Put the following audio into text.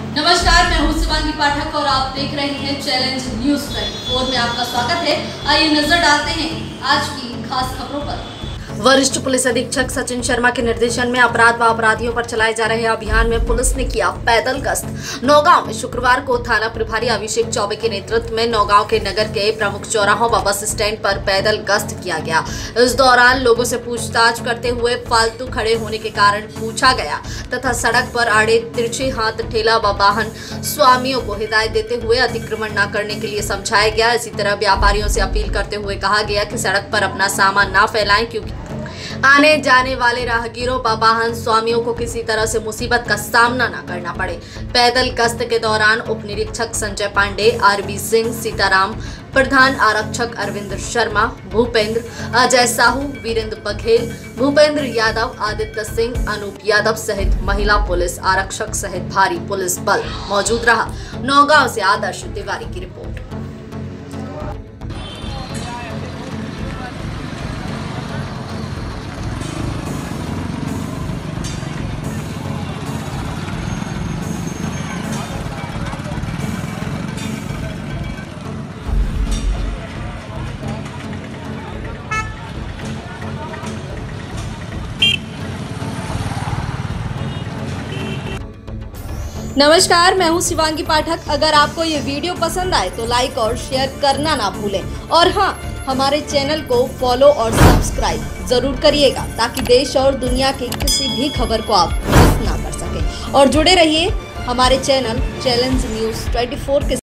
नमस्कार, मैं हूं शिवांगी पाठक और आप देख रहे हैं चैलेंज न्यूज 24 में आपका स्वागत है। आइए नजर डालते हैं आज की खास खबरों पर। वरिष्ठ पुलिस अधीक्षक सचिन शर्मा के निर्देशन में अपराध व अपराधियों पर चलाए जा रहे अभियान में पुलिस ने किया पैदल गश्त। नौगांव में शुक्रवार को थाना प्रभारी अभिषेक चौबे के नेतृत्व में नौगांव के नगर के प्रमुख चौराहों व बस स्टैंड पर पैदल गश्त किया गया। इस दौरान लोगों से पूछताछ करते हुए फालतू खड़े होने के कारण पूछा गया तथा सड़क पर आड़े तिरछे हाथ ठेला व वाहन स्वामियों को हिदायत देते हुए अतिक्रमण न करने के लिए समझाया गया। इसी तरह व्यापारियों से अपील करते हुए कहा गया कि सड़क पर अपना सामान न फैलाएं, क्योंकि आने जाने वाले राहगीरों व वाहन स्वामियों को किसी तरह से मुसीबत का सामना न करना पड़े। पैदल गश्त के दौरान उप निरीक्षक संजय पांडे, आरबी सिंह, सीताराम, प्रधान आरक्षक अरविंद शर्मा, भूपेंद्र, अजय साहू, वीरेंद्र बघेल, भूपेंद्र यादव, आदित्य सिंह, अनूप यादव सहित महिला पुलिस आरक्षक सहित भारी पुलिस बल मौजूद रहा। नौगांव से आदर्श तिवारी की रिपोर्ट। नमस्कार, मैं हूं शिवांगी पाठक। अगर आपको ये वीडियो पसंद आए तो लाइक और शेयर करना ना भूलें और हाँ, हमारे चैनल को फॉलो और सब्सक्राइब जरूर करिएगा ताकि देश और दुनिया की किसी भी खबर को आप मिस ना कर सकें। और जुड़े रहिए हमारे चैनल चैलेंज न्यूज 24 के